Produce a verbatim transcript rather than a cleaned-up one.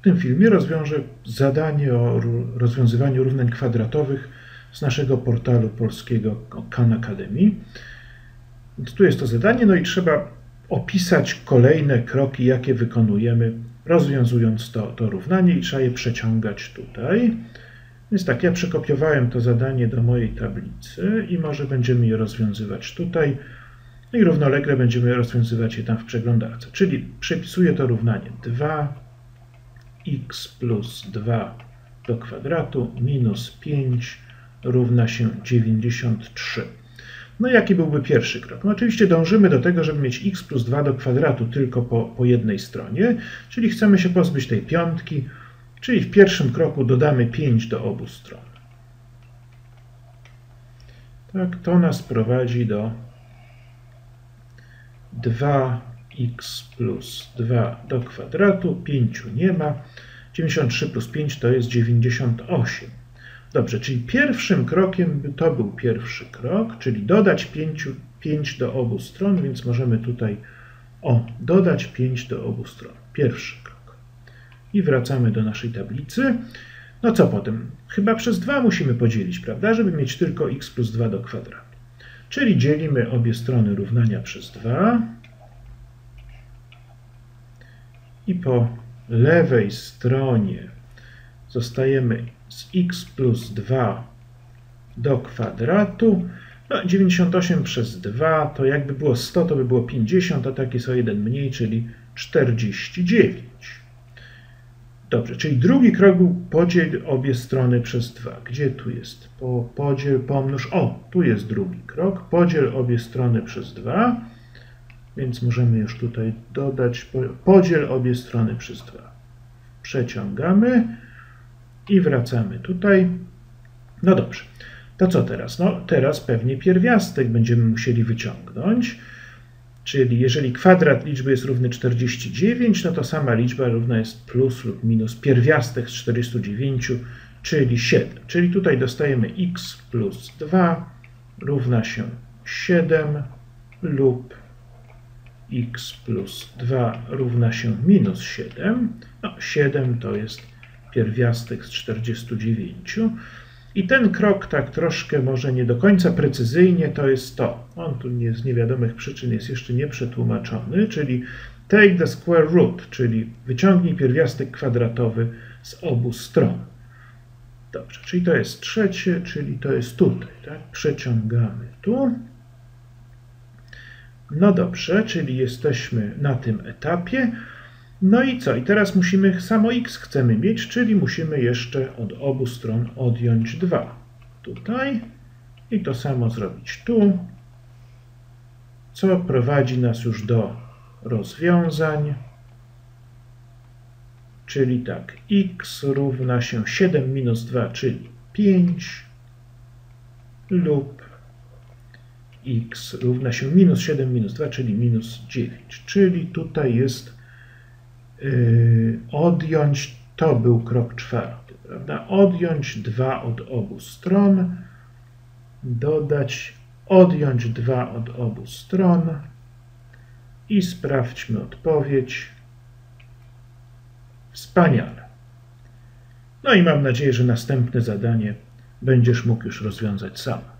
tym filmie rozwiążę zadanie o rozwiązywaniu równań kwadratowych z naszego portalu polskiego Khan Academy. Więc tu jest to zadanie, no i trzeba opisać kolejne kroki, jakie wykonujemy, rozwiązując to, to równanie i trzeba je przeciągać tutaj. Więc tak, ja przekopiowałem to zadanie do mojej tablicy i może będziemy je rozwiązywać tutaj. No i równolegle będziemy rozwiązywać je tam w przeglądarce. Czyli przepisuję to równanie dwa x plus dwa do kwadratu minus pięć równa się dziewięćdziesiąt trzy. No jaki byłby pierwszy krok? No oczywiście dążymy do tego, żeby mieć x plus dwa do kwadratu tylko po, po jednej stronie, czyli chcemy się pozbyć tej piątki, czyli w pierwszym kroku dodamy pięć do obu stron. Tak, to nas prowadzi do dwa x plus dwa do kwadratu, pięć nie ma, dziewięćdziesiąt trzy plus pięć to jest dziewięćdziesiąt osiem. Dobrze, czyli pierwszym krokiem to był pierwszy krok, czyli dodać pięć, pięć do obu stron, więc możemy tutaj o, dodać pięć do obu stron. Pierwszy krok. I wracamy do naszej tablicy. No co potem? Chyba przez dwa musimy podzielić, prawda, żeby mieć tylko x plus dwa do kwadratu. Czyli dzielimy obie strony równania przez dwa. I po lewej stronie zostajemy z x plus dwa do kwadratu. No, dziewięćdziesiąt osiem przez dwa to jakby było sto, to by było pięćdziesiąt, a tak jest o jeden mniej, czyli czterdzieści dziewięć. Dobrze, czyli drugi krok był podziel obie strony przez dwa. Gdzie tu jest? Po, podziel, pomnóż. O, tu jest drugi krok. Podziel obie strony przez dwa. Więc możemy już tutaj dodać podziel obie strony przez dwa. Przeciągamy i wracamy tutaj. No dobrze, to co teraz? No teraz pewnie pierwiastek będziemy musieli wyciągnąć. Czyli jeżeli kwadrat liczby jest równy czterdzieści dziewięć, no to sama liczba równa jest plus lub minus pierwiastek z czterdziestu dziewięciu, czyli siedem. Czyli tutaj dostajemy x plus dwa równa się siedem lub x plus dwa równa się minus siedem. No, siedem to jest pierwiastek z czterdziestu dziewięciu. I ten krok tak troszkę może nie do końca precyzyjnie to jest to. On tu nie, z niewiadomych przyczyn jest jeszcze nieprzetłumaczony, czyli take the square root, czyli wyciągnij pierwiastek kwadratowy z obu stron. Dobrze, czyli to jest trzecie, czyli to jest tutaj. Tak? Przeciągamy tu. No dobrze, czyli jesteśmy na tym etapie. No i co? I teraz musimy, samo x chcemy mieć, czyli musimy jeszcze od obu stron odjąć dwa. Tutaj i to samo zrobić tu, co prowadzi nas już do rozwiązań. Czyli tak, x równa się siedem minus dwa, czyli pięć lub x równa się minus siedem minus dwa, czyli minus dziewięć. Czyli tutaj jest Yy, odjąć, to był krok czwarty, prawda? Odjąć dwa od obu stron, dodać, odjąć dwa od obu stron i sprawdźmy odpowiedź. Wspaniale. No i mam nadzieję, że następne zadanie będziesz mógł już rozwiązać sam.